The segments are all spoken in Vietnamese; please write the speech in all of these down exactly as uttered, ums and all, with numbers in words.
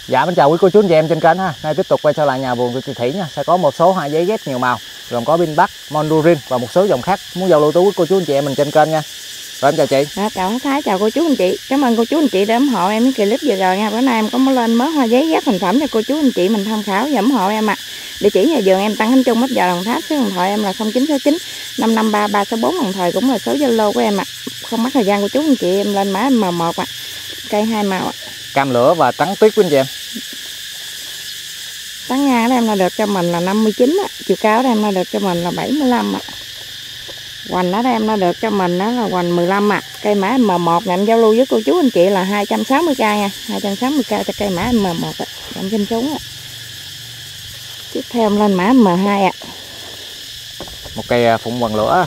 Dạ mình chào quý cô chú anh chị em trên kênh ha. Nay tiếp tục quay trở lại nhà vườn của chị Thủy nha. Sẽ có một số hoa giấy ghép nhiều màu, gồm có Pin Bắc, Mondurin và một số dòng khác muốn giao lưu tới quý cô chú anh chị em mình trên kênh nha. Rồi em chào chị. Dạ, chào Thái, chào cô chú anh chị. Cảm ơn cô chú anh chị đã ủng hộ em cái clip vừa rồi nha. Bữa nay em có mới lên mới hoa giấy ghép thành phẩm cho cô chú anh chị mình tham khảo và ủng hộ em ạ. À. Địa chỉ nhà vườn em Tăng Khánh Trung, Mất Giờ, Đồng Tháp. Số điện thoại em là không chín sáu chín năm năm ba ba sáu bốn, đồng thời cũng là số Zalo của em ạ. À. Không mất thời gian của chú anh chị em lên mã M một ạ. À. Cây hai màu ạ. À. Cam lửa và trắng tuyết của anh chị em. Tán ngang ở em là được cho mình là năm mươi chín á, chiều cao ở em là được cho mình là bảy mươi lăm ạ. À. Hoành ở em nó được cho mình đó là hoành mười lăm ạ. À. Cây mã M một này em giao lưu với cô chú anh chị là hai trăm sáu mươi k nha, hai trăm sáu mươi k cho cây mã M một ạ. Em xin xuống ạ. Tiếp theo em lên mã M hai ạ. À. Một cây phụng hoàng lửa.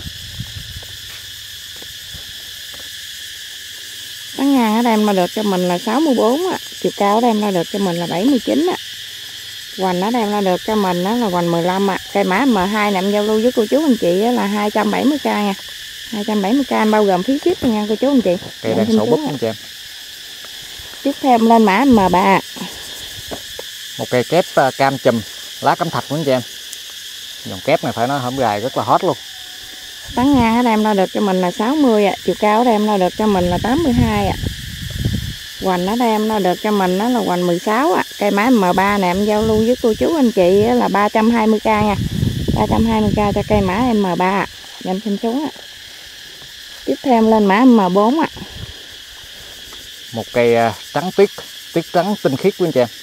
Tán ngang ở em nó được cho mình là sáu mươi bốn ạ. À. Chiều cao ở em nó được cho mình là bảy mươi chín ạ. À. Hoành ở đây là được cho mình đó là hoành mười lăm ạ. À. Cây mã M hai này em giao lưu với cô chú anh chị là hai trăm bảy mươi k nha. hai trăm bảy mươi k em bao gồm phí ship nha cô chú anh chị. Cây đang sổ búp anh chị em. Tiếp theo em lên mã M ba. Một cây kép cam chùm lá cẩm thạch của anh chị em. Dòng kép này phải nói hổm gài rất là hot luôn. Tán ngang ở đây em được cho mình là sáu mươi ạ. À. Chiều cao ở đây em được cho mình là tám mươi hai ạ. À. Hoành ở đây em nó được cho mình đó là hoành mười sáu ạ. À. Cây mã M ba này em giao lưu với cô chú anh chị là ba trăm hai mươi k nha. ba trăm hai mươi k cho cây mã M ba ạ. À. Em xin xuống ạ. À. Tiếp theo em lên mã M bốn ạ. À. Một cây trắng tuyết, tuyết trắng tinh khiết của anh chị em.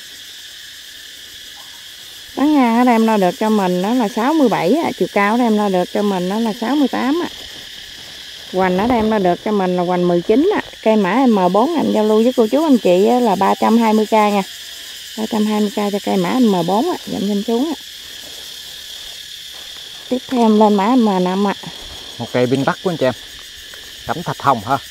Tán ngang ở đây em nó được cho mình đó là sáu mươi bảy ạ. À. Chiều cao ở đây em nó được cho mình đó là sáu mươi tám ạ. À. Hoành ở đây em nó được cho mình là hoành mười chín ạ. À. Cây mã M bốn em giao lưu với cô chú anh chị là ba trăm hai mươi k nha. ba trăm hai mươi k cho cây mã M bốn ạ. Dậm lên xuống ạ. Tiếp theo em lên mã M năm ạ. Một cây Pin Bắc của anh chị em. Cẩm thạch hồng ha.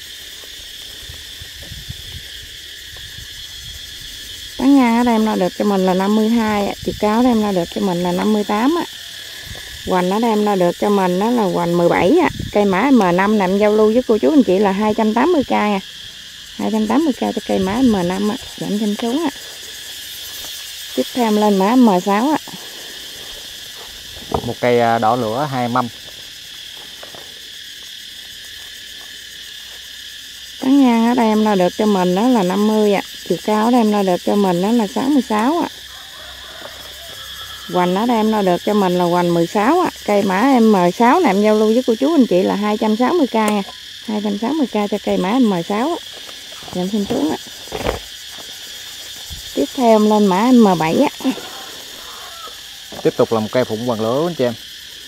Tán ngang ở đây em nó được cho mình là năm mươi hai ạ. Chiều cao ở đây em nó được cho mình là năm mươi tám ạ. Hoành ở đây em nó được cho mình đó là hoành mười bảy ạ. Cây mã M năm này em giao lưu với cô chú anh chị là hai trăm tám mươi k nha. hai trăm tám mươi k cho cây mã M năm ạ. Giảm trên xuống ạ. Tiếp theo em lên mã M sáu ạ. Một cây đỏ lửa hai mâm. Tán ngang ở đây em nó được cho mình đó là năm mươi ạ. Chiều cao ở đây em nó được cho mình đó là sáu mươi sáu ạ. Hoành ở đây em nó được cho mình là hoành mười sáu ạ. Cây mã M sáu này em giao lưu với cô chú anh chị là hai trăm sáu mươi k nha. hai trăm sáu mươi k cho cây mã M sáu ạ. Giảm xin xuống ạ. Tiếp theo em lên mã M bảy á. Tiếp tục là một cây phụng hoàng lửa anh chị em.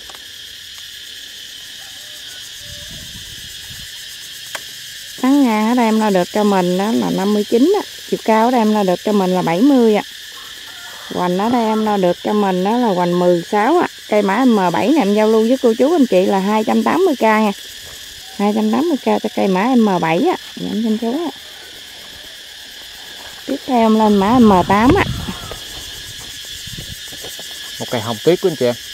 Tán ngang ở đây em nó được cho mình đó là năm mươi chín á. Chiều cao ở đây em nó được cho mình là bảy mươi ạ. Hoành ở đây em nó được cho mình đó là hoành mười sáu ạ. Cây mã M bảy này em giao lưu với cô chú anh chị là hai trăm tám mươi k nha. hai trăm tám mươi k cho cây mã M bảy á. Giảm trên xuống ạ. Tiếp theo em lên mã M tám á. Một cây hồng tuyết của anh chị em.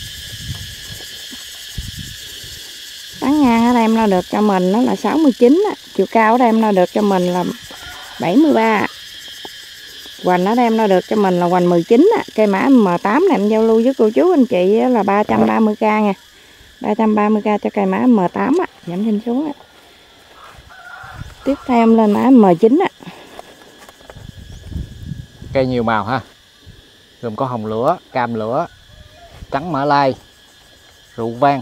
Tán ngang ở đây em nó được cho mình đó là sáu mươi chín á. Chiều cao ở đây em nó được cho mình là bảy mươi ba. Hoành ở đây em nó được cho mình là hoành mười chín á. Cây mã M tám này em giao lưu với cô chú anh chị là ba trăm ba mươi k nha. ba trăm ba mươi k cho cây mã M tám á. Giảm trên xuống á. Tiếp theo em lên mã M chín á. Cây nhiều màu ha. Gồm có hồng lửa, cam lửa, trắng mã lai, rượu vang.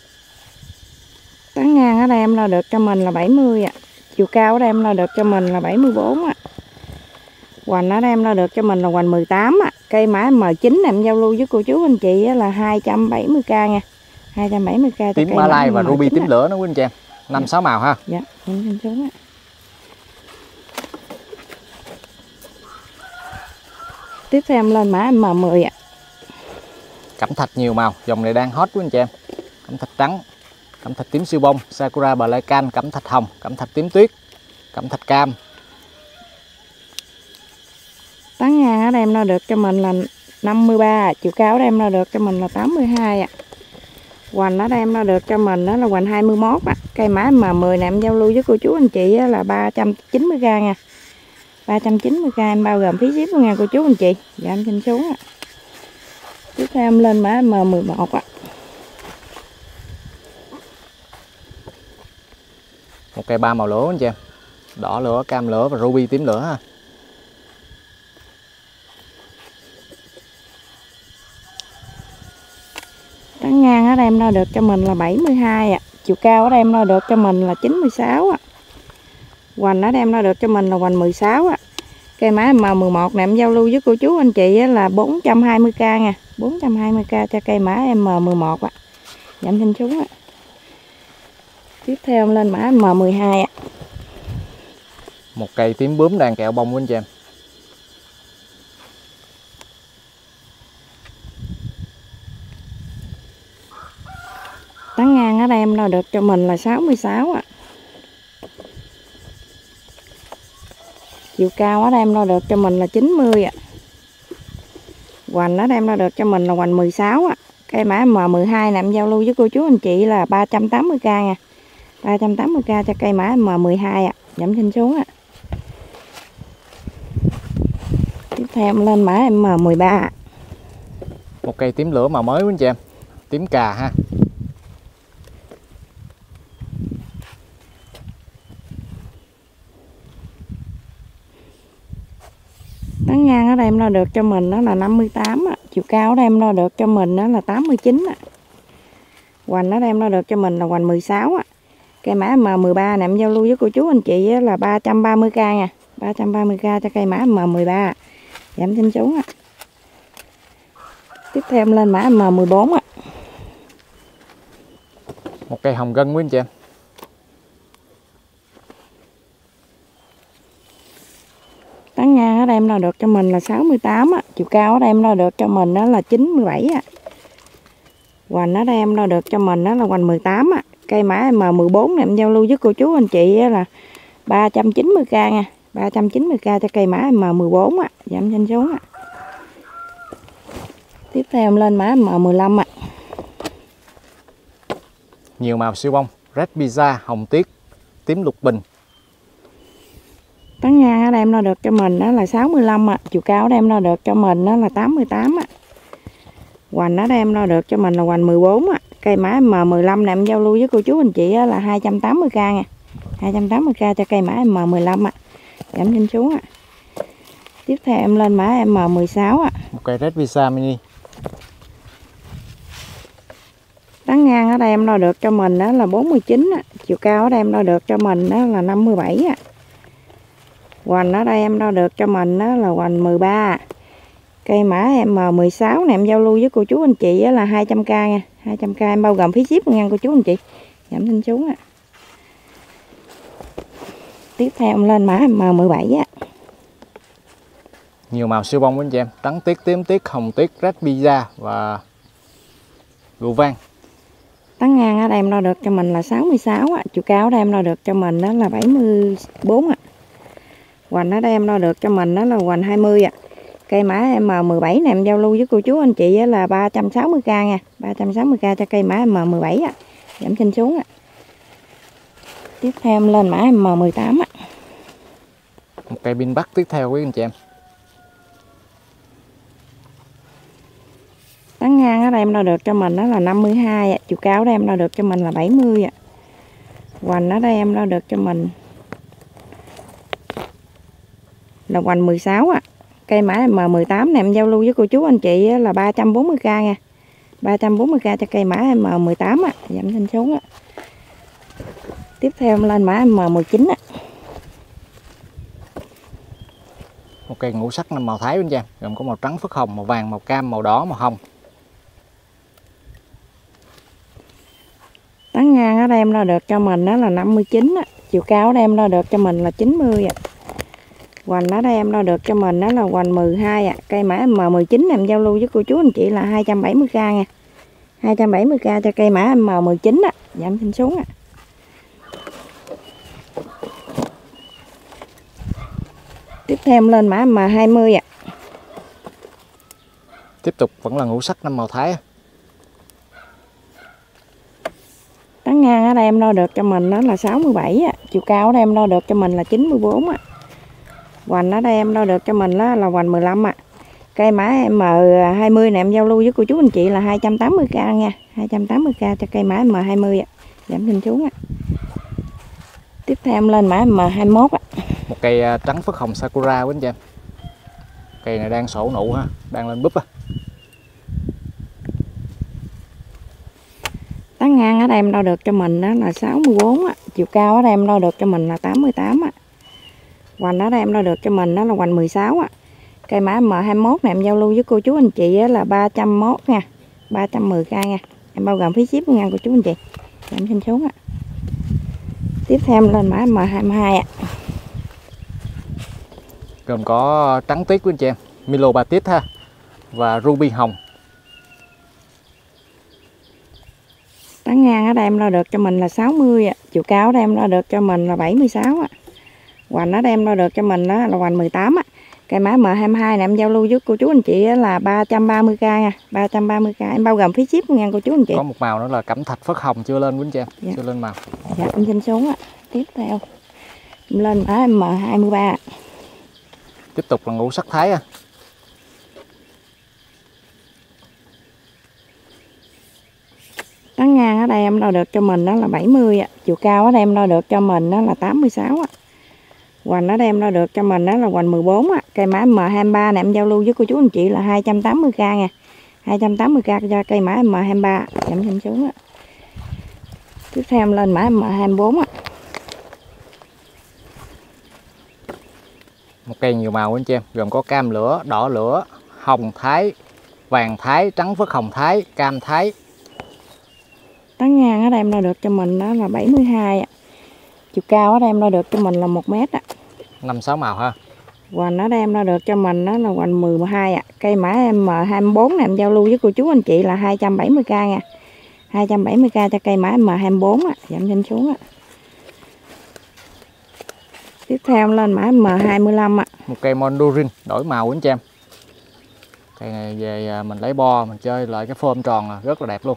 Tán ngang ở đây em nó được cho mình là bảy mươi ạ. Chiều cao ở đây em nó được cho mình là bảy mươi bốn ạ. Hoành ở đây em nó được cho mình là hoành mười tám ạ. Cây mã M chín này em giao lưu với cô chú anh chị là hai trăm bảy mươi k nha. hai trăm bảy mươi k cho tím cây mã lai và M ruby chín tím ạ. lửa nữa quý anh chị em. năm sáu màu ha. Dạ, em xin xuống ạ. Tiếp theo em lên mã M mười ạ. Cẩm thạch nhiều màu, dòng này đang hot quý anh chị em. Cẩm thạch trắng, cẩm thạch tím siêu bông, Sakura Black Can, cẩm thạch hồng, cẩm thạch tím tuyết, cẩm thạch cam. Tán ngang ở đây em nó được cho mình là năm mươi ba, chiều cao ở đây em nó được cho mình là tám mươi hai ạ. Hoành ở đây em nó được cho mình đó là hoành hai mươi mốt ạ. Cây mã M mười này em giao lưu với cô chú anh chị là ba trăm chín mươi k nha. ba trăm chín mươi k em bao gồm phí ship luôn nha cô chú anh chị. Dạ em xin xuống ạ. Tiếp theo em lên mã M mười một ạ. Một cây ba màu lửa anh chị em. Đỏ lửa, cam lửa và ruby tím lửa ha. Tán ngang ở đây em đo được cho mình là bảy mươi hai ạ. À. Chiều cao ở đây em đo được cho mình là chín mươi sáu ạ. À. Hoành ở đây em đo được cho mình là hoành mười sáu ạ. À. Cây mã M mười một này em giao lưu với cô chú anh chị là bốn trăm hai mươi k nha. bốn trăm hai mươi k cho cây mã M mười một ạ. À. Dạ em xin xuống ạ. À. Tiếp theo em lên mã M mười hai ạ. À. Một cây tím bướm đang kẹo bông của anh chị em. Tán ngang ở đây em đo được cho mình là sáu mươi sáu ạ. À. Chiều cao ở đây em đo được cho mình là chín mươi ạ. À. Hoành ở đây em đo được cho mình là hoành mười sáu ạ. À. Cây mã M mười hai này em giao lưu với cô chú anh chị là ba trăm tám mươi k nha. ba trăm tám mươi k cho cây mã M mười hai ạ. À. Giảm xin xuống ạ. À. Tiếp theo em lên mã M mười ba ạ. Một cây tím lửa màu mới của anh chị em. Tím cà ha. Tán ngang ở đây em đo được cho mình đó là năm mươi tám ạ. Chiều cao ở đây em đo được cho mình đó là tám mươi chín ạ. Hoành ở đây em đo được cho mình là hoành mười sáu ạ. Cây mã M mười ba này em giao lưu với cô chú anh chị là ba trăm ba mươi k nha. ba trăm ba mươi k cho cây mã M mười ba. Giảm xin xuống ạ. Tiếp theo em lên mã M mười bốn ạ. Một cây hồng gân của anh chị em. Tán ngang ở đây em đo được cho mình là sáu mươi tám ạ. Chiều cao ở đây em đo được cho mình đó là chín mươi bảy ạ. Hoành ở đây em đo được cho mình đó là hoành mười tám ạ. Cây mã M mười bốn này em giao lưu với cô chú anh chị là ba trăm chín mươi k nha. ba trăm chín mươi k cho cây mã M mười bốn ạ. Giảm nhanh xuống ạ. Tiếp theo em lên mã M mười lăm ạ. Nhiều màu siêu bông, red pizza, hồng tiết, tím lục bình. Tán ngang ở đây em đo được cho mình đó là sáu mươi lăm ạ. Chiều cao ở đây em đo được cho mình đó là tám mươi tám ạ. Hoành ở đây em đo được cho mình là hoành mười bốn ạ. Cây mã M mười lăm này em giao lưu với cô chú anh chị là hai trăm tám mươi k nha. hai trăm tám mươi k cho cây mã M mười lăm ạ. Giảm lên xuống ạ. Tiếp theo em lên mã M mười sáu ạ. Một cây red pizza mini. Tán ngang ở đây em đo được cho mình đó là bốn mươi chín ạ. Chiều cao ở đây em đo được cho mình đó là năm mươi bảy ạ. Hoành ở đây em đo được cho mình đó là hoành mười ba. Cây mã M mười sáu này em giao lưu với cô chú anh chị là hai trăm k nha. hai trăm k em bao gồm phí ship nha cô chú anh chị. Giảm thanh xuống ạ. Tiếp theo em lên mã M mười bảy á. Nhiều màu siêu bông của anh chị em. Trắng tiết, tím tiết, hồng tiết, red pizza và lụa vàng. Tán ngang ở đây em đo được cho mình là sáu mươi sáu ạ. Chiều cao ở đây em đo được cho mình đó là bảy mươi bốn ạ. Hoành ở đây em đo được cho mình đó là hoành hai mươi ạ. Cây mã M mười bảy này em giao lưu với cô chú anh chị là ba trăm sáu mươi k nha. ba trăm sáu mươi k cho cây mã M mười bảy ạ. Giảm trên xuống ạ. Tiếp theo em lên mã M mười tám ạ. Một cây pin bắc tiếp theo quý anh chị em. Tán ngang ở đây em đo được cho mình đó là năm mươi hai ạ. Chiều cao ở đây em đo được cho mình là bảy mươi ạ. Hoành ở đây em đo được cho mình là hoành mười sáu ạ. Cây mã M mười tám này em giao lưu với cô chú anh chị là ba trăm bốn mươi k nha. ba trăm bốn mươi k cho cây mã M mười tám ạ. Giảm thanh xuống ạ. Tiếp theo em lên mã M mười chín ạ. Một cây ngũ sắc năm màu Thái anh chị em, gồm có màu trắng, phất hồng, màu vàng, màu cam, màu đỏ, màu hồng. Tán ngang ở đây em đo được cho mình đó là năm mươi chín ạ. Chiều cao ở đây em đo được cho mình là chín mươi ạ. Hoành ở đây em đo được cho mình đó là hoành mười hai ạ. Cây mã M mười chín này em giao lưu với cô chú anh chị là hai trăm bảy mươi k nha. hai trăm bảy mươi k cho cây mã M mười chín ạ. Giảm thanh xuống ạ. Tiếp theo em lên mã M hai mươi ạ. Tiếp tục vẫn là ngũ sắc năm màu Thái. Tán ngang ở đây em đo được cho mình đó là sáu mươi bảy ạ. Chiều cao ở đây em đo được cho mình là chín mươi bốn ạ. Hoành ở đây em đo được cho mình đó là hoành mười lăm ạ. À. Cây mã M hai mươi này em giao lưu với cô chú anh chị là hai trăm tám mươi k nha. hai trăm tám mươi k cho cây mã M hai mươi ạ. À. Giảm trên xuống ạ. À. Tiếp theo em lên mã M hai mươi mốt ạ. À. Một cây trắng phất hồng Sakura quý anh chị em. Cây này đang sổ nụ ha, đang lên búp á. Tán ngang ở đây em đo được cho mình đó là sáu mươi bốn á. Chiều cao ở đây em đo được cho mình là tám mươi tám á. Hoành ở đây em đo được cho mình đó là hoành mười sáu á. Cây mã M hai mươi mốt này em giao lưu với cô chú anh chị là ba trăm mốt nha, ba trăm mười k nha. Em bao gồm phí ship nha cô chú anh chị. Giảm trên xuống á. Tiếp theo em lên mã M hai mươi hai ạ. Gồm có trắng tuyết quý anh chị em, Milo Batit ha và Ruby hồng. Tán ngang ở đây em đo được cho mình là sáu mươi ạ. Chiều cao ở đây em đo được cho mình là bảy mươi sáu ạ. Hoành ở đây em đo được cho mình đó là hoành mười tám á. Cây mã M hai mươi hai này em giao lưu với cô chú anh chị là ba trăm ba mươi k nha, ba trăm ba mươi k em bao gồm phí ship nha cô chú anh chị. Có một màu nữa là cẩm thạch phất hồng chưa lên quý anh chị em, dạ. Chưa lên màu. Dạ em xin xuống ạ. Tiếp theo em lên mã M hai mươi ba. Tiếp tục là ngũ sắc thái à. Tán ngang ở đây em đo được cho mình đó là bảy mươi ạ. Chiều cao ở đây em đo được cho mình đó là tám mươi sáu ạ. Hoành ở đây em đo được cho mình đó là hoành mười bốn á. Cây mã M hai mươi ba này em giao lưu với cô chú anh chị là hai trăm tám mươi k nha. hai trăm tám mươi k cho cây mã M hai mươi ba. Giảm thêm xuống á. Tiếp theo em lên mã M hai mươi bốn á. Một cây nhiều màu anh chị em, gồm có cam lửa, đỏ lửa, hồng thái, vàng thái, trắng phất hồng thái, cam thái. Tán ngang ở đây em đo được cho mình đó là bảy mươi hai ạ. Chiều cao ở đây em đo được cho mình là một mét ạ. Năm sáu màu ha. Hoành ở đây em đo được cho mình đó là hoành mười hai ạ. Cây mã M hai mươi bốn này em giao lưu với cô chú anh chị là hai trăm bảy mươi k nha. hai trăm bảy mươi k cho cây mã M hai mươi bốn ạ. Giảm trên xuống ạ. Tiếp theo em lên mã M hai mươi lăm ạ. Một cây Mondorin đổi màu anh chị em. Cây này về mình lấy bo mình chơi lại cái phôm tròn là rất là đẹp luôn.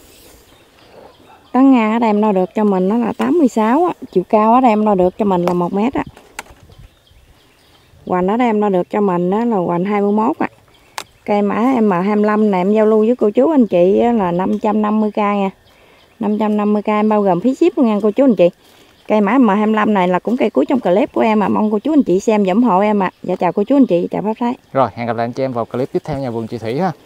Tán ngang ở đây em đo được cho mình nó là tám mươi sáu á. Chiều cao ở đây em đo được cho mình là một mét á. Hoành ở đây em đo được cho mình đó là hoành hai mươi mốt ạ. Cây mã M hai mươi lăm này em giao lưu với cô chú anh chị là năm trăm năm mươi k nha. năm trăm năm mươi k em bao gồm phí ship luôn nha cô chú anh chị. Cây mã M hai mươi lăm này là cũng cây cuối trong clip của em à. Mong cô chú anh chị xem và ủng hộ em ạ. À. Dạ chào cô chú anh chị, chào Pháp Thái. Rồi hẹn gặp lại anh chị em vào clip tiếp theo nhà vườn chị Thủy ha.